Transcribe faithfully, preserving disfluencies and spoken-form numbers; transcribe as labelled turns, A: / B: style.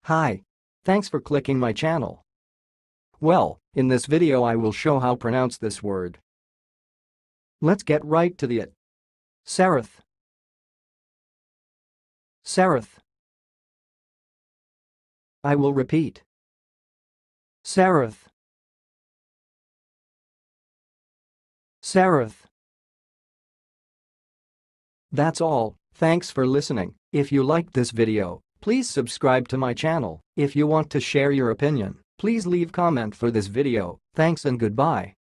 A: Hi. Thanks for clicking my channel. Well, in this video I will show how pronounce this word. Let's get right to the it. Seryth. Seryth. I will repeat. Seryth. Seryth. That's all. Thanks for listening. If you liked this video, please subscribe to my channel. If you want to share your opinion, please leave comment for this video. Thanks and goodbye.